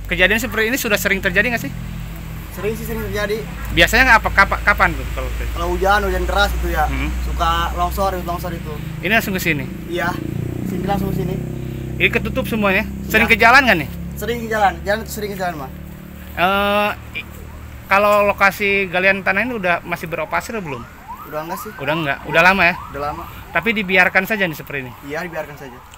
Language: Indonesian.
Kejadian seperti ini sudah sering terjadi nggak sih? Sering terjadi. Biasanya kapan tuh Kalau hujan deras itu ya, suka longsor itu. Ini langsung ke sini. Iya, sini langsung ke sini. Ini ketutup semuanya. Sering Ya. ke jalan nggak nih? Sering ke jalan itu sering ke jalan mah. Kalau lokasi galian tanah ini udah masih beroperasi atau belum? Udah enggak sih? Udah enggak, udah lama ya. Udah lama. Tapi dibiarkan saja nih seperti ini. Iya, dibiarkan saja.